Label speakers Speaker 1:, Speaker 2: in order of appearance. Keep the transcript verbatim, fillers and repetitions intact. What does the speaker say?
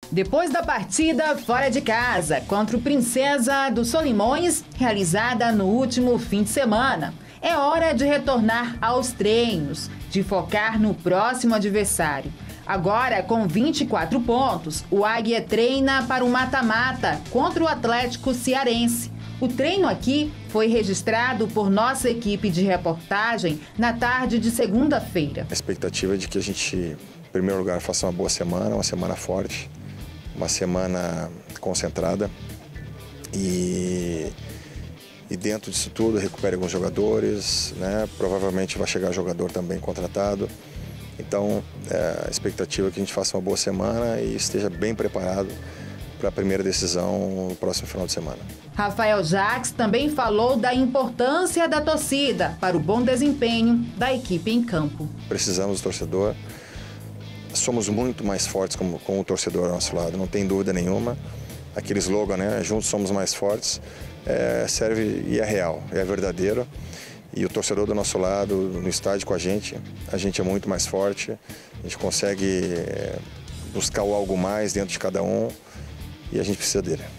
Speaker 1: Depois da partida fora de casa contra o Princesa dos Solimões, realizada no último fim de semana, é hora de retornar aos treinos, de focar no próximo adversário. Agora, com vinte e quatro pontos, o Águia treina para o mata-mata contra o Atlético Cearense. O treino aqui foi registrado por nossa equipe de reportagem na tarde de segunda-feira.
Speaker 2: A expectativa é de que a gente, em primeiro lugar, faça uma boa semana, uma semana forte, uma semana concentrada e, e dentro disso tudo recupere alguns jogadores, né? Provavelmente vai chegar jogador também contratado. Então, é, a expectativa é que a gente faça uma boa semana e esteja bem preparado para a primeira decisão no próximo final de semana.
Speaker 1: Rafael Jacques também falou da importância da torcida para o bom desempenho da equipe em campo.
Speaker 2: Precisamos do torcedor. Somos muito mais fortes com, com o torcedor ao nosso lado, não tem dúvida nenhuma. Aquele slogan, né? Juntos somos mais fortes, é, serve e é real, é verdadeiro. E o torcedor do nosso lado, no estádio com a gente, a gente é muito mais forte, a gente consegue é, buscar o algo mais dentro de cada um e a gente precisa dele.